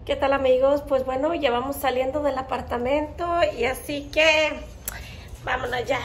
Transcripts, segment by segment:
¿Qué tal, amigos? Pues bueno, ya vamos saliendo del apartamento y así que vámonos ya.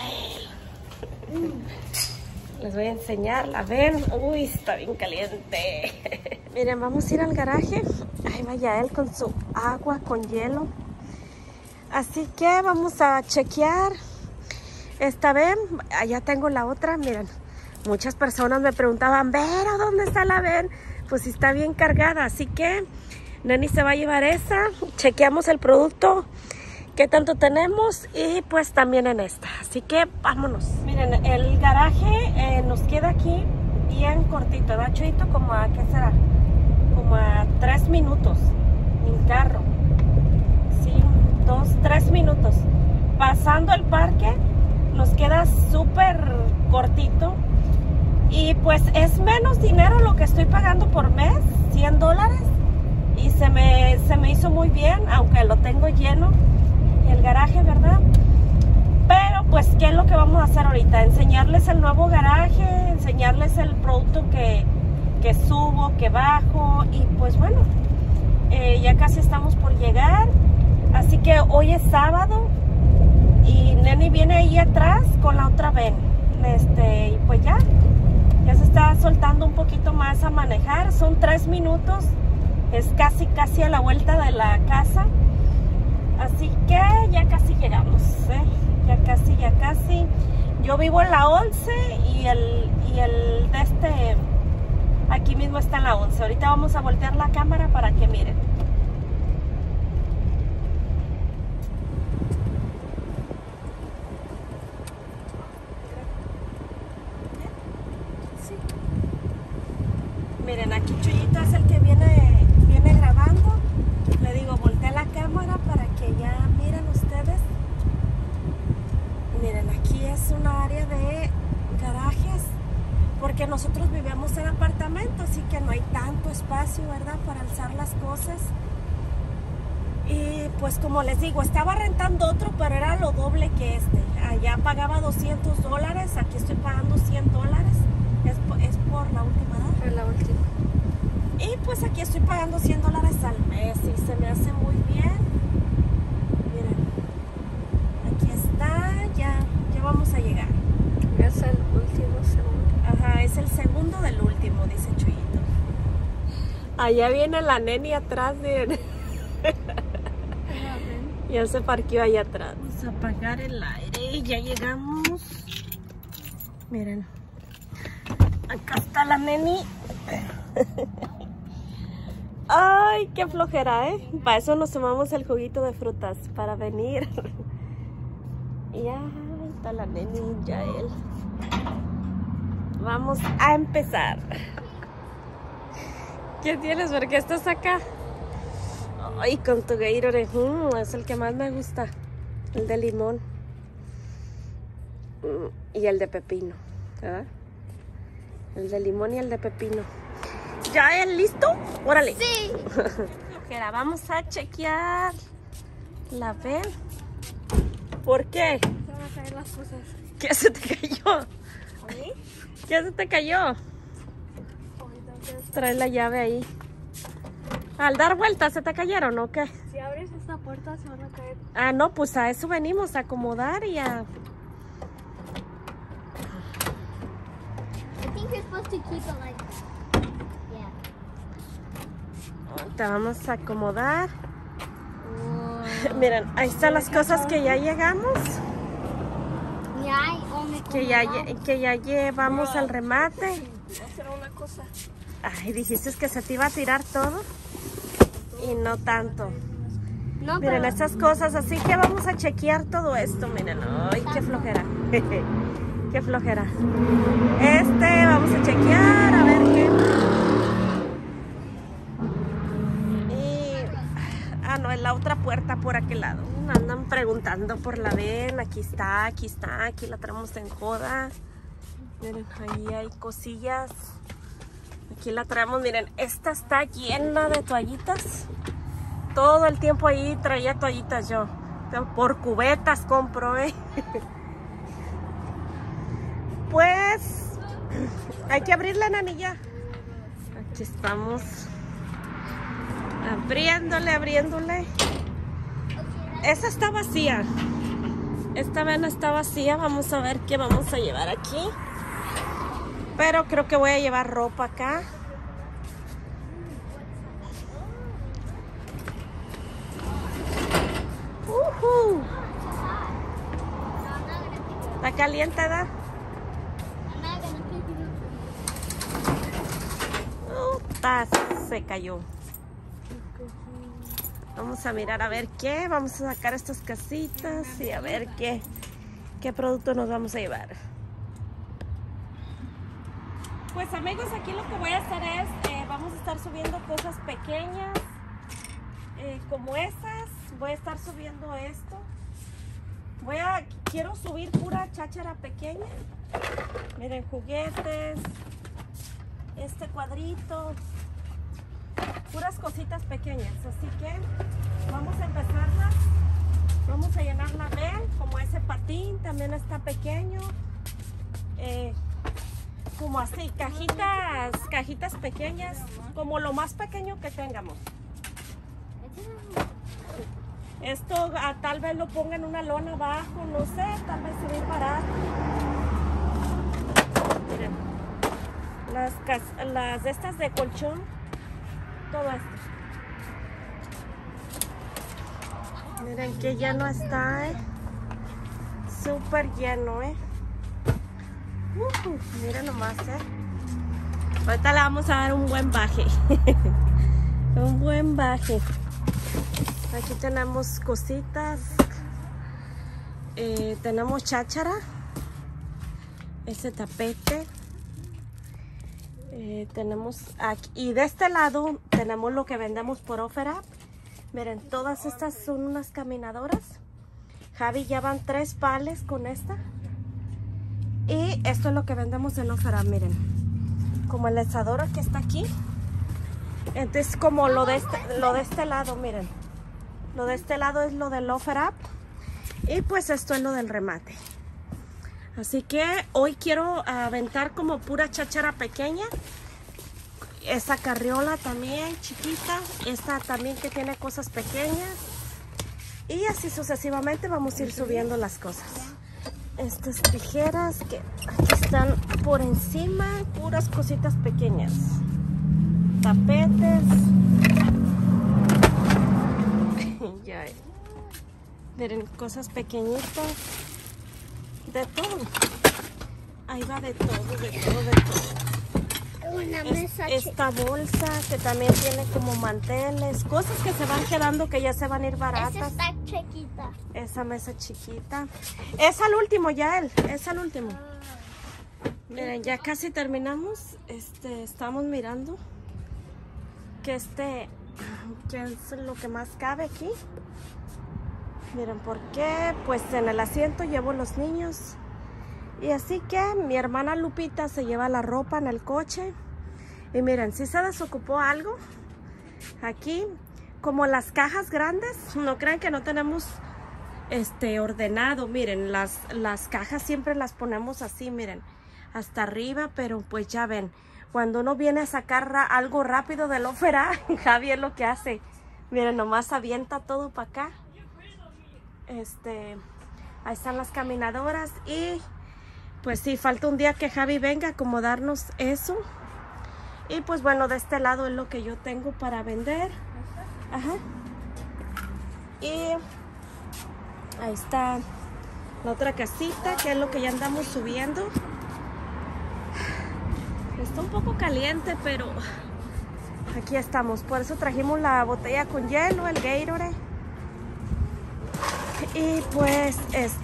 Les voy a enseñar, ¿la ven? Uy, está bien caliente. Miren, vamos a ir al garaje. Ahí va Yael con su agua con hielo. Así que vamos a chequear esta ven. Allá tengo la otra, miren. Muchas personas me preguntaban, ¿Vero, dónde está la ven? Pues está bien cargada, así que Neni se va a llevar esa. Chequeamos el producto, qué tanto tenemos y pues también en esta. Así que vámonos. Miren, el garaje nos queda aquí bien cortito, ¿verdad, Chuyito? Como a, ¿qué será? Como a 3 minutos en carro. Sí, 2, 3 minutos. Pasando el parque nos queda súper cortito. Y pues es menos dinero lo que estoy pagando por mes, $100. Y se me hizo muy bien, aunque lo tengo lleno, el garaje, ¿verdad? Pero pues, ¿qué es lo que vamos a hacer ahorita? Enseñarles el nuevo garaje, enseñarles el producto que subo, que bajo. Y pues bueno, ya casi estamos por llegar. Así que hoy es sábado y Neni viene ahí atrás con la otra ven. Y pues ya se está soltando un poquito más a manejar. Son 3 minutos. Es casi a la vuelta de la casa. Así que ya casi llegamos, ¿eh? Ya casi. Yo vivo en la 11 y el de aquí mismo está en la 11. Ahorita vamos a voltear la cámara para que miren. Sí. Miren, aquí Chuyito es el que viene grabando. Le digo, voltea la cámara para que ya miren ustedes. Miren, aquí es una área de garajes, porque nosotros vivimos en apartamentos, así que no hay tanto espacio, ¿verdad?, para alzar las cosas. Y pues como les digo, estaba rentando otro, pero era lo doble que este. Allá pagaba $200, aquí estoy pagando $100. Es por la última, ¿no? Por la última. Y pues aquí estoy pagando $100 al mes y se me hace muy bien. Miren, aquí está, ya vamos a llegar. Es el último segundo. Ajá, es el segundo del último, dice Chuyito. Allá viene la Neni atrás, miren. Ya se parqueó allá atrás. Vamos a apagar el aire y ya llegamos. Miren, acá está la Neni. Ay, qué flojera, ¿eh? Para eso nos tomamos el juguito de frutas, para venir. Y ahí está la Neni, Yael. Vamos a empezar. ¿Qué tienes? ¿Por qué estás acá? Ay, con tu Gatorade. Es el que más me gusta. El de limón. Y el de pepino, ¿verdad? El de limón y el de pepino. ¿Ya es listo? ¡Órale! Sí. Vamos a chequear. ¿La ven? ¿Por qué? Se van a caer las cosas. ¿Qué se te cayó? ¿Ahí? ¿Qué se te cayó? Trae la llave ahí. Al dar vueltas, ¿se te cayeron o qué? Si abres esta puerta se van a caer. Ah, no, pues a eso venimos, a acomodar y a... I think you're supposed to keep it like that. Yeah. Te vamos a acomodar. Miren, ahí están las cosas que ya llegamos. Que ya llevamos al remate. Voy a hacer una cosa. Ay, dijiste que se te iba a tirar todo. Y no tanto. No, Miren pero estas cosas, así que vamos a chequear todo esto. Miren, ay, qué flojera. Qué flojera. Vamos a chequear, a ver qué. Ah, no, en la otra puerta por aquel lado. Andan preguntando por la ven. Aquí está, aquí la traemos en joda. Miren, ahí hay cosillas. Aquí la traemos, miren, esta está llena de toallitas. Todo el tiempo ahí traía toallitas yo. Por cubetas compro, Pues hay que abrir la nanilla. Aquí estamos. Abriéndole. Esa está vacía. Esta vena está vacía. Vamos a ver qué vamos a llevar aquí. Pero creo que voy a llevar ropa acá. Está caliente, ¿verdad? Se cayó. Vamos a mirar a ver qué. Vamos a sacar estas casitas y a ver qué producto nos vamos a llevar. Pues amigos, aquí lo que voy a hacer es vamos a estar subiendo cosas pequeñas como esas. Voy a estar subiendo esto. Quiero subir pura cháchara pequeña. Miren, juguetes, este cuadrito, puras cositas pequeñas. Así que vamos a empezarlas. Vamos a llenarla, ven, como ese patín también está pequeño. Como así, cajitas pequeñas, como lo más pequeño que tengamos. Esto tal vez lo ponga en una lona abajo, no sé, tal vez se va a parar. Miren, las de estas de colchón, todo esto. Miren que lleno está, súper lleno, miren nomás, Ahorita le vamos a dar un buen baje. Un buen baje. Aquí tenemos cositas. Tenemos cháchara. Ese tapete. Tenemos aquí. Y de este lado tenemos lo que vendemos por OfferUp. Miren, todas estas son unas caminadoras. Javi ya van 3 pales con esta. Y esto es lo que vendemos en OfferUp, miren. Como el lanzador que está aquí. Entonces como lo de este lado, miren. Lo de este lado es lo del OfferUp. Y pues esto es lo del remate. Así que hoy quiero aventar como pura cháchara pequeña. Esa carriola también chiquita. Esta también que tiene cosas pequeñas. Y así sucesivamente vamos a ir subiendo las cosas. Estas tijeras que aquí están por encima. Puras cositas pequeñas. Tapetes. Ya. Miren, cosas pequeñitas. De todo. Ahí va de todo. Una mesa esta bolsa que también tiene como manteles. Cosas que se van quedando que ya se van a ir baratas. Esa está chiquita. Esa mesa chiquita. Es al último, Yael. Es al último. Miren, ya casi terminamos. Estamos mirando que que es lo que más cabe aquí. Miren, ¿por qué? Pues en el asiento llevo los niños. Y así que mi hermana Lupita se lleva la ropa en el coche. Y miren, si se desocupó algo aquí, como las cajas grandes, no crean que no tenemos ordenado. Miren, las cajas siempre las ponemos así, miren, hasta arriba, pero pues ya ven, cuando uno viene a sacar algo rápido del OfferUp, Javi es lo que hace. Miren, nomás avienta todo para acá. Ahí están las caminadoras y pues sí, falta un día que Javi venga a acomodarnos eso. Y pues bueno, de este lado es lo que yo tengo para vender. Ajá. Y ahí está la otra casita, que es lo que ya andamos subiendo. Está un poco caliente, pero aquí estamos. Por eso trajimos la botella con hielo, el Gatorade. Y pues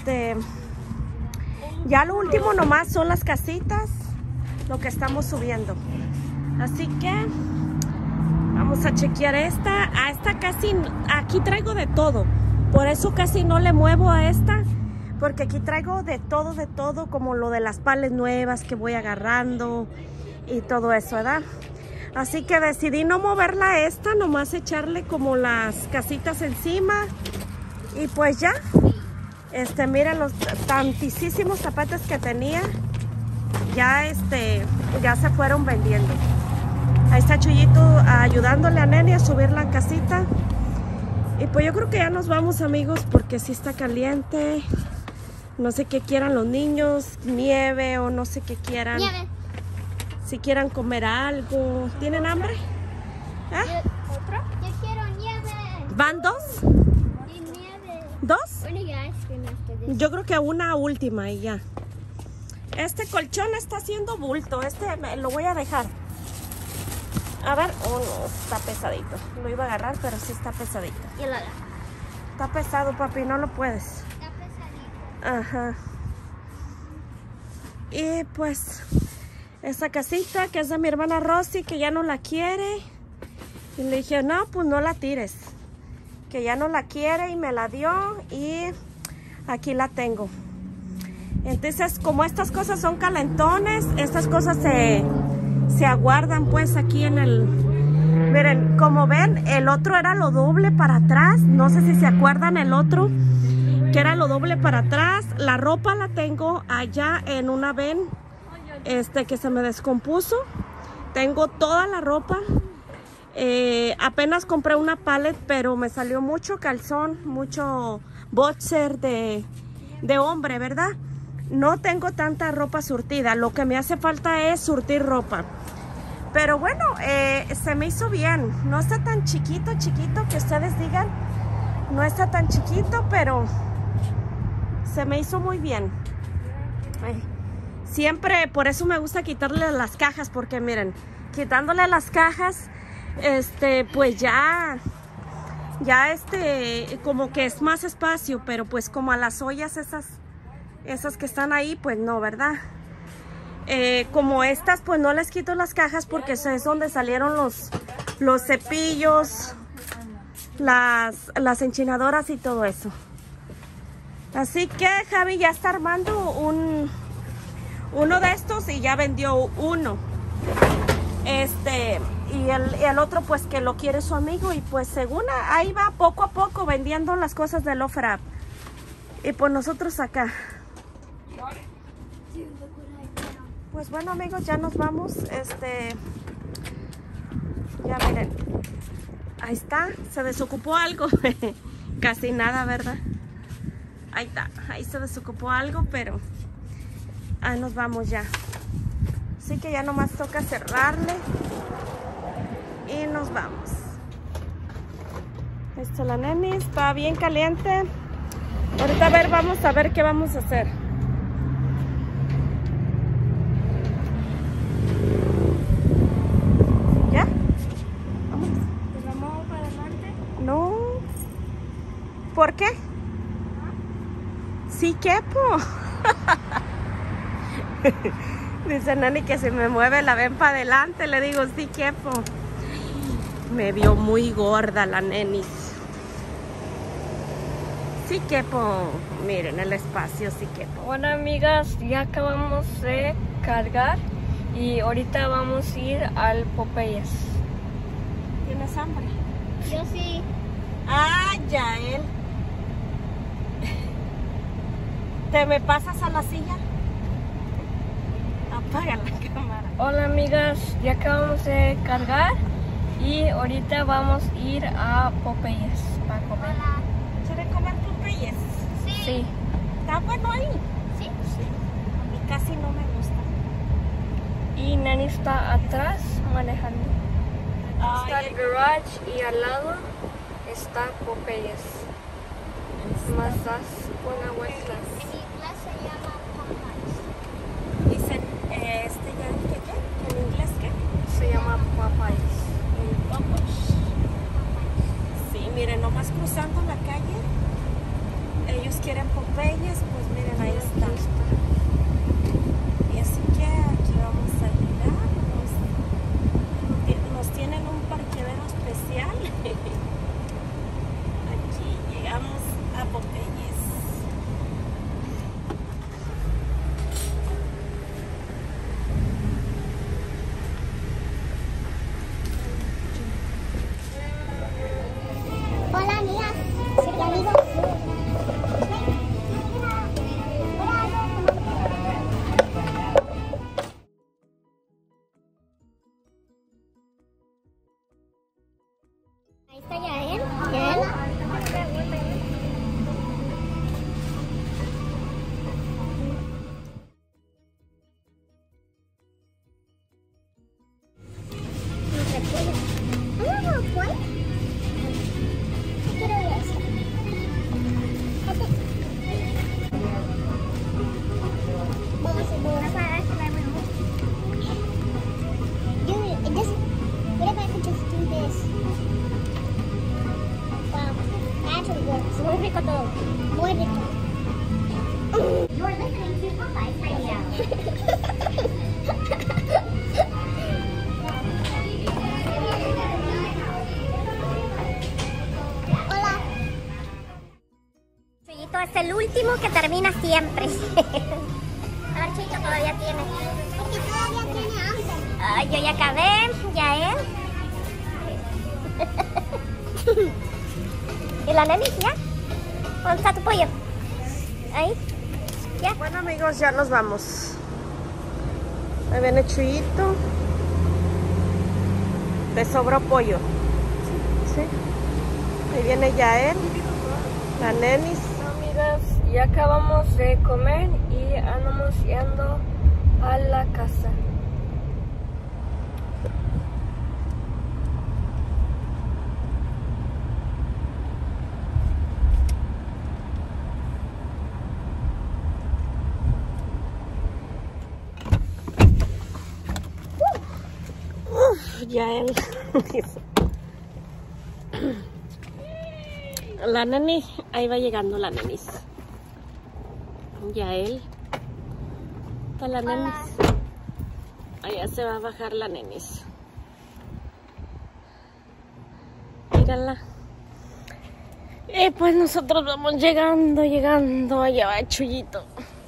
ya lo último nomás son las casitas, lo que estamos subiendo. Así que vamos a chequear esta. A esta casi, aquí traigo de todo. Por eso casi no le muevo a esta, porque aquí traigo de todo, como lo de las pales nuevas que voy agarrando y todo eso, ¿verdad? Así que decidí no moverla a esta, nomás echarle como las casitas encima. Y pues ya, miren los tantísimos tapetes que tenía, ya se fueron vendiendo. Ahí está Chuyito ayudándole a Neni a subir la casita. Y pues yo creo que ya nos vamos, amigos, porque sí está caliente. No sé qué quieran los niños, nieve o no sé qué quieran. Nieve. Si quieran comer algo. ¿Tienen hambre? ¿Ah? ¿Otro? Yo quiero nieve. ¿Van dos? Y nieve. ¿Dos? Bueno, ya ice cream after this. Yo creo que una última y ya. Este colchón está haciendo bulto. Lo voy a dejar. A ver. Oh, no, está pesadito. Lo iba a agarrar, pero sí está pesadito. Y la Está pesado, papi, no lo puedes. Está pesadito. Ajá. Y pues, esta casita que es de mi hermana Rosy, que ya no la quiere. Y le dije, no, pues no la tires. Que ya no la quiere y me la dio y aquí la tengo. Entonces, como estas cosas son calentones, estas cosas se aguardan pues aquí en el... Miren, como ven, el otro era lo doble para atrás. No sé si se acuerdan el otro, que era lo doble para atrás. La ropa la tengo allá en una ven que se me descompuso. Tengo toda la ropa. Apenas compré una pallet, pero me salió mucho calzón, mucho boxer de hombre, ¿verdad? No tengo tanta ropa surtida. Lo que me hace falta es surtir ropa. Pero bueno, se me hizo bien. No está tan chiquito que ustedes digan. No está tan chiquito, pero se me hizo muy bien. Siempre, por eso me gusta quitarle las cajas, porque miren, quitándole las cajas, pues ya como que es más espacio, pero pues como a las ollas esas que están ahí, pues no, ¿verdad? Como estas, pues no les quito las cajas porque eso es donde salieron los cepillos, las enchinadoras y todo eso. Así que Javi ya está armando uno de estos y ya vendió uno. Y el otro pues que lo quiere su amigo y pues según ahí va poco a poco vendiendo las cosas del OfferUp. Y pues nosotros acá. Pues bueno, amigos, ya nos vamos. Ya miren. Ahí está, se desocupó algo. Casi nada, ¿verdad? Ahí está, ahí se desocupó algo, pero ahí nos vamos ya. Así que ya nomás toca cerrarle y nos vamos. La neni está bien caliente. Ahorita vamos a ver qué vamos a hacer. ¿Ya? Vamos. ¿Nos vamos para adelante? No. ¿Por qué? Sí, quepo. Dice Nani que si me mueve la ven para adelante. Le digo, sí, quepo. Me vio muy gorda la neni. Sí, quepo. Miren el espacio, sí, quepo. Bueno, amigas, ya acabamos de cargar y ahorita vamos a ir al Popeyes. ¿Tienes hambre? Yo sí. Ah, ya él. ¿Te me pasas a la silla? Apaga la cámara. Hola, amigas, ya acabamos de cargar y ahorita vamos a ir a Popeyes para comer. Hola. ¿Quiere comer Popeyes? Sí. ¿Está bueno ahí? Sí. A mí casi no me gusta. Y Nani está atrás manejando. Está el garage y al lado está Popeyes. Más das una vuelta. En inglés se llama Popeyes. Dicen, ya dije qué, ¿en inglés qué? Se llama Popeyes. Sí, miren, nomás cruzando la calle, ellos quieren Popeyes, pues miren, ahí está. Y así que aquí vamos a llegar, nos tienen un parqueadero especial. Aquí llegamos a Popeyes. Hola, amigas. ¿Ya digo? Hola. muchos huevos. Muy rico todo. Muy rico. You're listening to Popeyes Radio. Hola. Chuyito es el último que termina siempre. A ver, Chuyito todavía tiene. Porque todavía tiene hambre. Ay, yo ya acabé. Ya él. ¿Y la neni ya? ¿Dónde está tu pollo? Ahí. ¿Ya? Bueno, amigos, ya nos vamos. Ahí viene Chuyito. Te sobró pollo. Sí. Ahí viene Yael. La nenis. Amigas, ya acabamos de comer y andamos yendo a la casa. Yael. La neni, ahí va llegando la nenis. Yael. Está la nenis. Allá se va a bajar la nenis. Mírala. Y pues nosotros vamos llegando. Allá va Chuyito.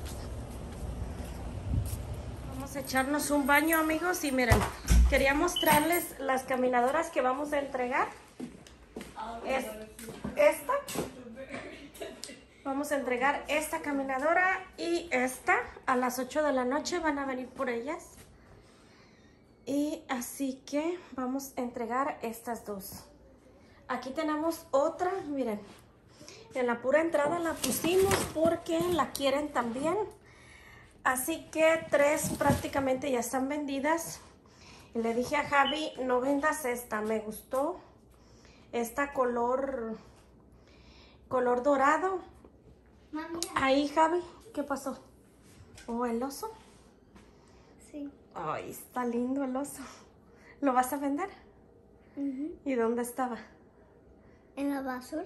Vamos a echarnos un baño, amigos, y miren. Quería mostrarles las caminadoras que vamos a entregar. Es esta. Vamos a entregar esta caminadora y esta. A las 8 de la noche van a venir por ellas. Y así que vamos a entregar estas dos. Aquí tenemos otra, miren. En la pura entrada la pusimos porque la quieren también. Así que 3 prácticamente ya están vendidas. Y le dije a Javi, no vendas esta, me gustó esta color dorado. Mami. Ahí, Javi, ¿qué pasó? ¿Oh, el oso? Sí. Ay, está lindo el oso. ¿Lo vas a vender? ¿Y dónde estaba? ¿En la basura?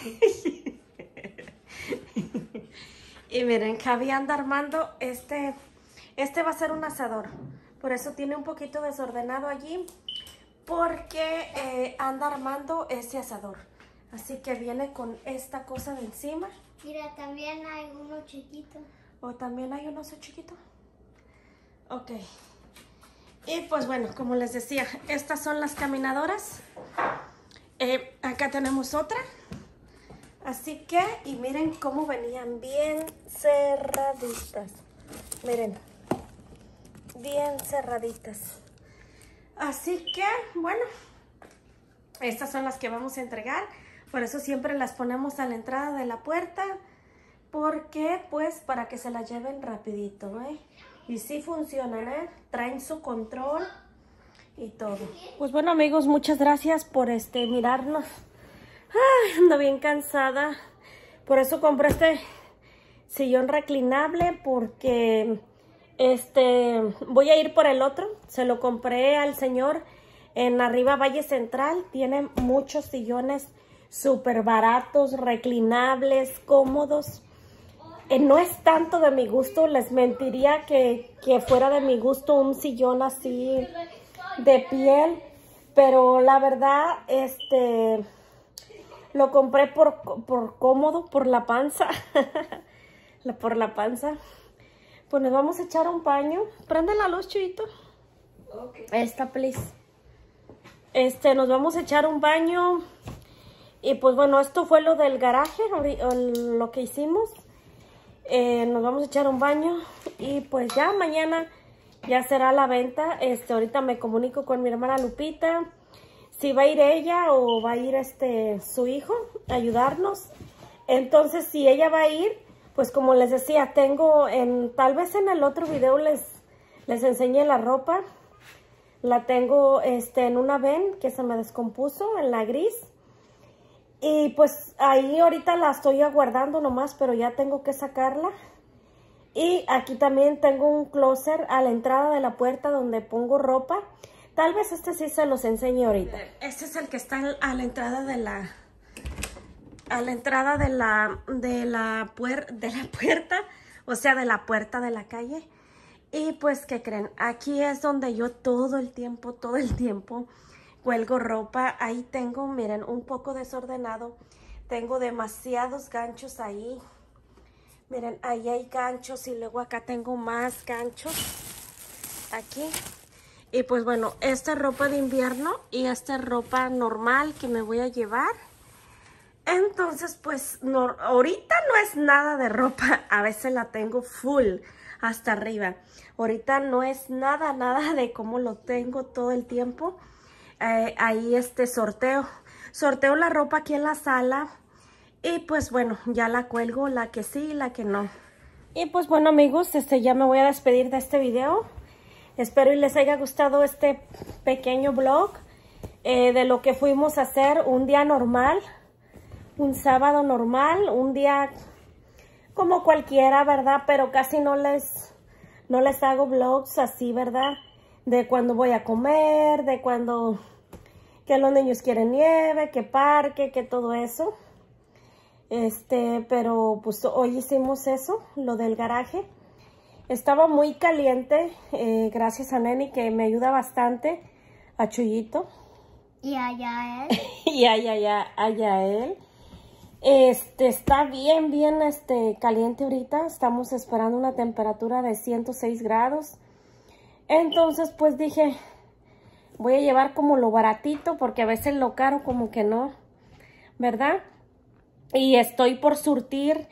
Y miren, Javi anda armando este va a ser un asador. Por eso tiene un poquito desordenado allí, porque anda armando ese asador. Así que viene con esta cosa de encima. Mira, también hay uno chiquito. ¿O también hay un oso chiquito? Ok. Y pues bueno, como les decía, estas son las caminadoras. Acá tenemos otra. Así que, y miren cómo venían bien cerraditas. Miren. Bien cerraditas. Así que, bueno, estas son las que vamos a entregar. Por eso siempre las ponemos a la entrada de la puerta. Porque, pues, para que se las lleven rapidito, ¿eh? Y sí funcionan, ¿eh? Traen su control y todo. Pues bueno, amigos, muchas gracias por mirarnos. Ay, ando bien cansada. Por eso compré este sillón reclinable, porque voy a ir por el otro. Se lo compré al señor en Arriba Valle Central. Tiene muchos sillones súper baratos, reclinables, cómodos. No es tanto de mi gusto, les mentiría que fuera de mi gusto un sillón así de piel, pero la verdad, lo compré por cómodo, por la panza, por la panza. Pues nos vamos a echar un baño. Prende la luz, Chuyito. Okay. Esta, please. Nos vamos a echar un baño. Y pues bueno, esto fue lo del garaje, lo que hicimos. Nos vamos a echar un baño. Y pues ya mañana ya será la venta. Ahorita me comunico con mi hermana Lupita. Si va a ir ella o va a ir su hijo a ayudarnos. Entonces, si ella va a ir, pues como les decía, tengo tal vez en el otro video les enseñé la ropa. La tengo en una ven que se me descompuso, en la gris. Y pues ahí ahorita la estoy aguardando nomás, pero ya tengo que sacarla. Y aquí también tengo un closet a la entrada de la puerta donde pongo ropa. Tal vez sí se los enseñe ahorita. Este es el que está a la entrada a la entrada de la puerta, o sea, de la puerta de la calle. Y pues, ¿qué creen? Aquí es donde yo todo el tiempo cuelgo ropa. Ahí tengo, miren, un poco desordenado. Tengo demasiados ganchos ahí. Miren, ahí hay ganchos y luego acá tengo más ganchos. Aquí. Y pues bueno, esta es ropa de invierno y esta es ropa normal que me voy a llevar. Entonces, pues, ahorita no es nada de ropa. A veces la tengo full hasta arriba. Ahorita no es nada de cómo lo tengo todo el tiempo. Ahí sorteo la ropa aquí en la sala. Y pues bueno, ya la cuelgo, la que sí y la que no. Y pues bueno, amigos, ya me voy a despedir de este video. Espero y les haya gustado este pequeño vlog de lo que fuimos a hacer un día normal, un sábado normal, un día como cualquiera, ¿verdad? Pero casi no les hago vlogs así, ¿verdad? De cuando voy a comer, de cuando que los niños quieren nieve, que parque, que todo eso. Pero pues hoy hicimos eso, lo del garaje. Estaba muy caliente, gracias a Neni que me ayuda bastante, a Chuyito. Y a Yael. Y a Yael. Está bien caliente ahorita. Estamos esperando una temperatura de 106 grados. Entonces pues dije, voy a llevar como lo baratito porque a veces lo caro como que no, ¿verdad? Y estoy por surtir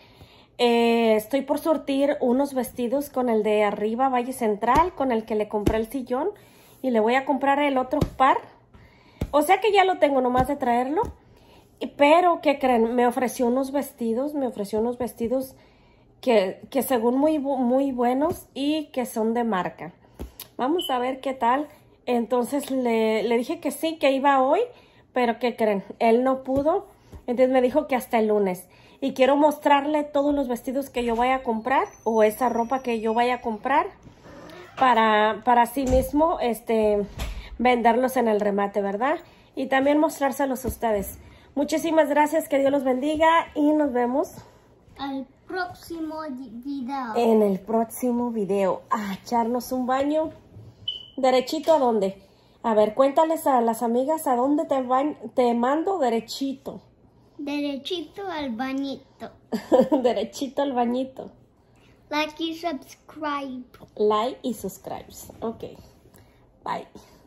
unos vestidos con el de arriba Valle Central, con el que le compré el sillón. Y le voy a comprar el otro par. O sea que ya lo tengo nomás de traerlo. Pero, ¿qué creen? Me ofreció unos vestidos que según muy buenos y que son de marca. Vamos a ver qué tal. Entonces le dije que sí, que iba hoy, pero ¿qué creen? Él no pudo, entonces me dijo que hasta el lunes. Y quiero mostrarle todos los vestidos que yo vaya a comprar o esa ropa que yo vaya a comprar para sí mismo venderlos en el remate, ¿verdad? Y también mostrárselos a ustedes. Muchísimas gracias, que Dios los bendiga y nos vemos al próximo video. En el próximo video. A echarnos un baño. ¿Derechito a dónde? A ver, cuéntales a las amigas a dónde te mando derechito. Derechito al bañito. Derechito al bañito. Like y subscribe. Like y subscribe. Ok. Bye.